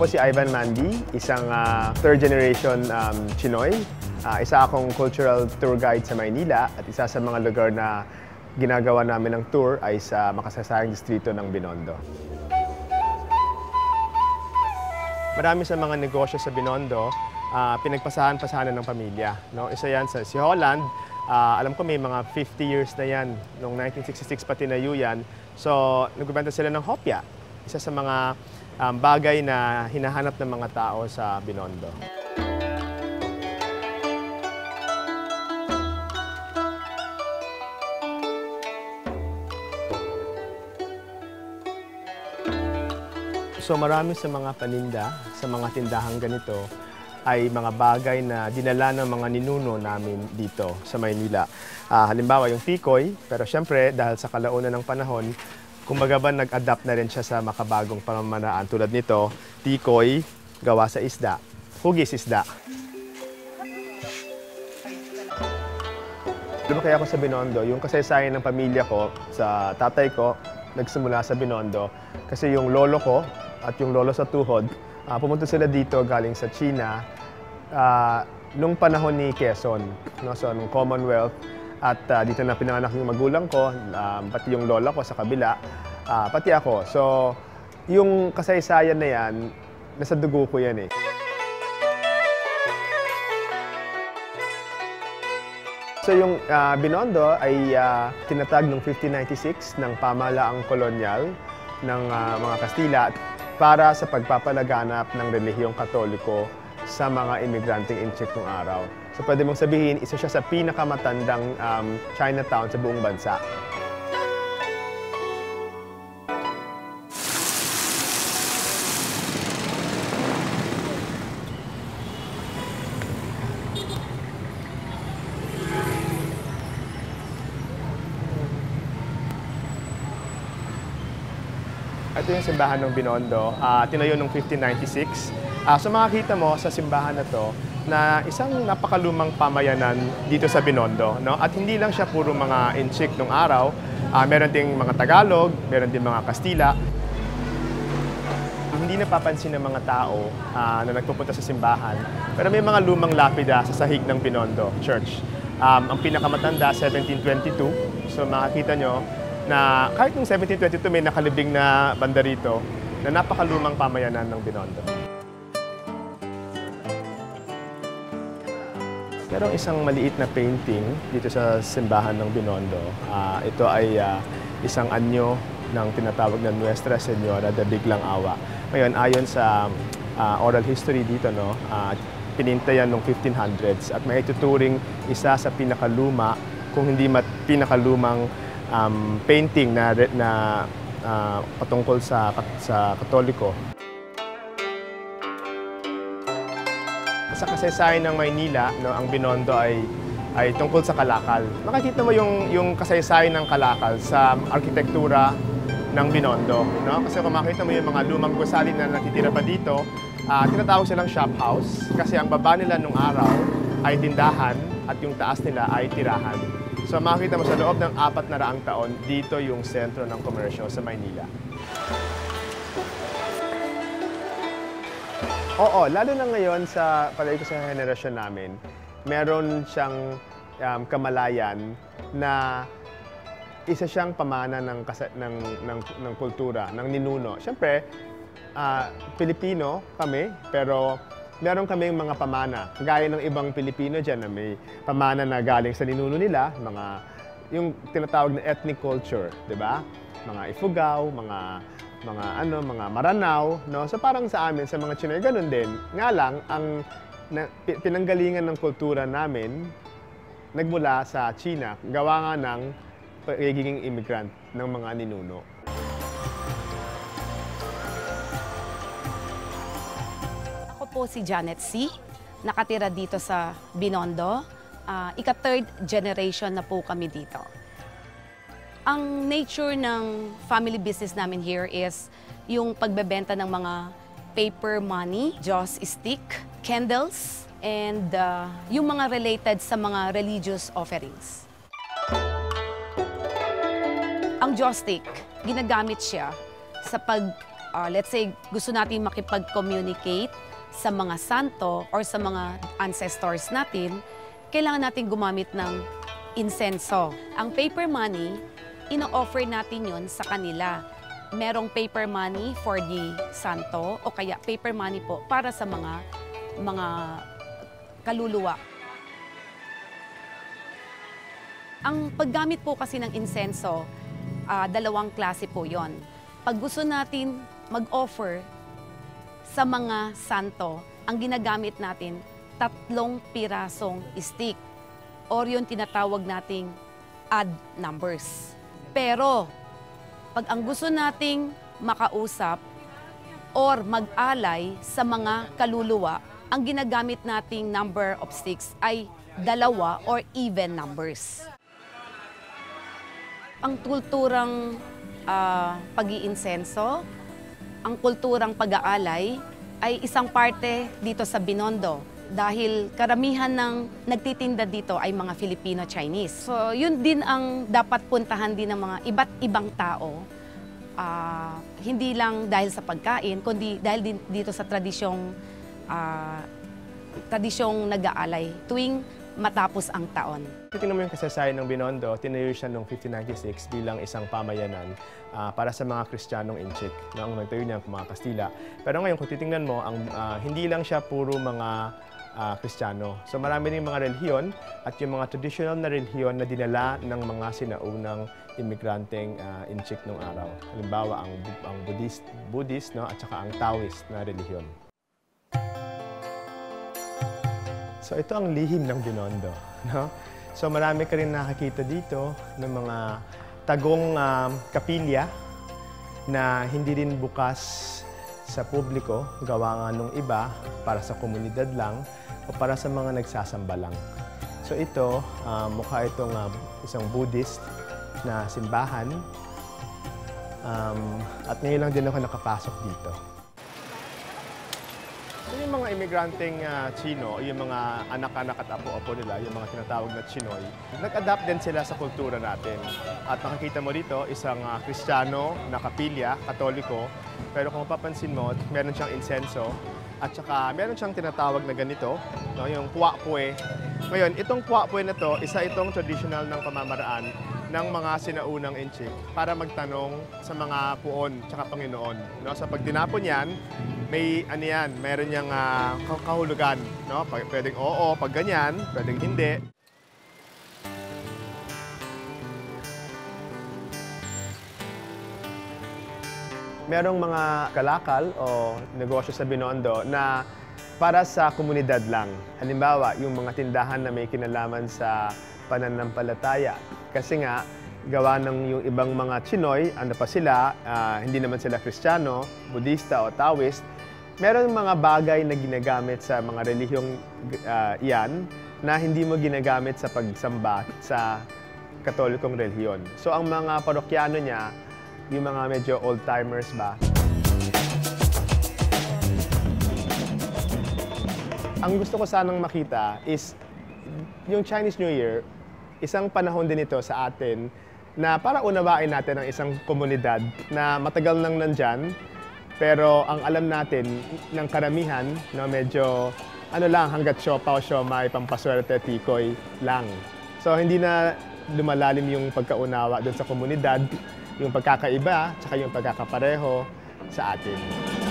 Ako si Ivan Mandy, isang third generation Chinoy. Isa akong cultural tour guide sa Maynila at isa sa mga lugar na ginagawa namin ng tour ay sa makasaysayang distrito ng Binondo. Marami sa mga negosyo sa Binondo, pinagpasahan-pasahanan ng pamilya. No? Isa yan sa si Holland. Alam ko may mga 50 years na yan. Noong 1966 pa tinayo yan. So, nagbebenta sila ng hopya. Isa sa mga bagay na hinahanap ng mga tao sa Binondo. So marami sa mga paninda, sa mga tindahang ganito, ay mga bagay na dinala ng mga ninuno namin dito sa Maynila. Halimbawa yung tikoy, pero syempre dahil sa kalaunan ng panahon, kumbaga ba nag-adapt na rin siya sa makabagong pamamaraan. Tulad nito, tikoy gawa sa isda, hugis isda. Lumaki ako sa Binondo. Yung kasaysayan ng pamilya ko, sa tatay ko, nagsimula sa Binondo. Kasi yung lolo ko at yung lolo sa tuhod, pumunta sila dito galing sa China nung panahon ni Quezon, no? So, nung Commonwealth. At dito na pinanganak yung magulang ko, pati yung lola ko sa kabila, pati ako. So, yung kasaysayan na yan, nasa dugo ko yan eh. So, yung Binondo ay tinatag noong 1596 ng pamahalaang kolonyal ng mga Kastila para sa pagpapalaganap ng relihiyong Katoliko sa mga imigranteng inchik ng araw. So pwede mong sabihin, isa siya sa pinakamatandang Chinatown sa buong bansa. Ito yung simbahan ng Binondo, tinayo noong 1596. So makikita mo sa simbahan na to na isang napakalumang pamayanan dito sa Binondo. No? At hindi lang siya puro mga inchik nung araw, meron ding mga Tagalog, meron ding mga Kastila. Hindi napapansin ng mga tao na nagpupunta sa simbahan, pero may mga lumang lapida sa sahig ng Binondo Church. Ang pinakamatanda, 1722. So makikita nyo na kahit noong 1722 may nakalibing na banda rito na napakalumang pamayanan ng Binondo. Pero isang maliit na painting dito sa simbahan ng Binondo. Ito ay isang anyo ng tinatawag na Nuestra Señora de Biglang Awa. Ngayon, ayon sa oral history dito, no, pininta yan noong 1500s at may ituturing isa sa pinakaluma, kung hindi pinakalumang painting na patungkol sa Katoliko. Sa kasaysayan ng Maynila, no, ang Binondo ay tungkol sa kalakal. Makikita mo yung kasaysayan ng kalakal sa arkitektura ng Binondo. No? Kasi kung makita mo yung mga lumang gusali na natitira pa dito, tinatawag silang shop house kasi ang baba nila nung araw ay tindahan at yung taas nila ay tirahan. So makikita mo sa loob ng 400 taon, dito yung sentro ng komersyo sa Maynila. Oo, lalo na ngayon sa palagi ko sa henerasyon namin, meron siyang kamalayan na isa siyang pamana ng kultura, ng ninuno. Siyempre, Pilipino kami, pero meron kaming mga pamana. Gaya ng ibang Pilipino dyan na may pamana na galing sa ninuno nila, yung tinatawag na ethnic culture, di ba? Mga Ifugao, mga Maranao, no? So parang sa amin, sa mga Chinoy, ganun din. Nga lang, ang pinanggalingan ng kultura namin, nagmula sa China, gawa nga ng pagiging immigrant ng mga ninuno. Ako po si Janet C. Nakatira dito sa Binondo. Ika-third generation na po kami dito. Ang nature ng family business namin here is yung pagbebenta ng mga paper money, joss stick, candles, and yung mga related sa mga religious offerings. Ang joss stick, ginagamit siya sa let's say, gusto natin makipag-communicate sa mga santo or sa mga ancestors natin, kailangan natin gumamit ng insenso. Ang paper money, ino-offer natin yon sa kanila. Merong paper money for the santo o kaya paper money po para sa mga kaluluwa. Ang paggamit po kasi ng insenso, dalawang klase po yon. Pag gusto natin mag-offer sa mga santo, ang ginagamit natin 3 pirasong stick or yung tinatawag nating odd numbers. Pero pag ang gusto nating makausap or mag-alay sa mga kaluluwa, ang ginagamit nating number of sticks ay 2 or even numbers. Ang kulturang pag-iinsenso, ang kulturang pag-aalay ay isang parte dito sa Binondo dahil karamihan ng nagtitinda dito ay mga Filipino-Chinese. So yun din ang dapat puntahan din ng mga iba't ibang tao, hindi lang dahil sa pagkain, kundi dahil din dito sa tradisyong nag-aalay tuwing matapos ang taon. Tingnan mo yung kasaysayan ng Binondo, tinayo siya noong 1596 bilang isang pamayanan para sa mga Kristiyanong Inchik. Ang nagtayo niya mga Kastila. Pero ngayon, kung titingnan mo, hindi lang siya puro mga Kristiyano. So marami rin mga relihiyon at yung mga traditional na relihiyon na dinala ng mga sinaunang imigranteng Inchik noong araw. Halimbawa, ang Buddhist no, at saka ang Taoist na relihiyon. So ito ang lihim ng Binondo. No? So marami ka rin nakakita dito ng mga tagong kapilya na hindi rin bukas sa publiko, gawa nga nung iba para sa komunidad lang o para sa mga nagsasamba lang. So ito, mukha itong isang Buddhist na simbahan at ngayon lang din ako nakapasok dito. Yung mga imigranteng Chino, yung mga anak-anak at apo-apo nila, yung mga tinatawag na Chinoy, nag-adapt din sila sa kultura natin. At makikita mo dito, isang Kristiyano na kapilya, Katoliko, pero kung mapapansin mo, meron siyang insenso at saka meron siyang tinatawag na ganito, no, yung puwa-puwe. Ngayon, itong puwa-puwe na to, isa itong traditional ng pamamaraan ng mga sinaunang Inchik para magtanong sa mga puon at Panginoon. No? So pag tinapon yan, may meron niyang kahulugan. No? Pwedeng oo, pag ganyan, pwedeng hindi. Merong mga kalakal o negosyo sa Binondo na para sa komunidad lang. Halimbawa, yung mga tindahan na may kinalaman sa pananampalataya. Kasi nga, gawa ng yung ibang mga Chinoy, ano pa sila, hindi naman sila Kristiyano, Budista o Taoist, meron mga bagay na ginagamit sa mga relihiyong iyan na hindi mo ginagamit sa pagsamba sa Katolikong relihiyon. So ang mga parokyano niya, yung mga medyo old-timers ba, ang gusto ko sanang makita is yung Chinese New Year, isang panahon din ito sa atin na para unawain natin ang isang komunidad na matagal nang nandyan, pero ang alam natin ng karamihan, no, medyo hanggat siopaw, siomay, pampaswerte, tikoy lang. So hindi na lumalalim yung pagkaunawa doon sa komunidad, yung pagkakaiba, tsaka yung pagkakapareho sa atin.